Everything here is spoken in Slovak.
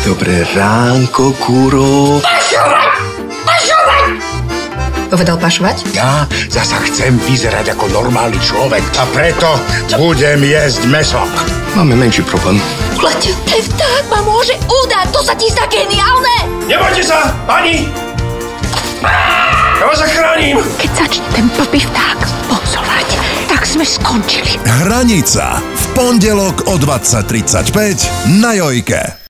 Dobré ránko, kuro. Povedal pašovať? Ja zasa chcem vyzerať ako normálny človek a preto budem jesť mäso. Máme menší problém. Letitý vták ma môže udať, to sa ti zdá geniálne! Nebojte sa, pani! Ja vás zachránim! Keď začne ten blbý vták bozovať, tak sme skončili. Hranica v pondelok o 20:35 na Jojke.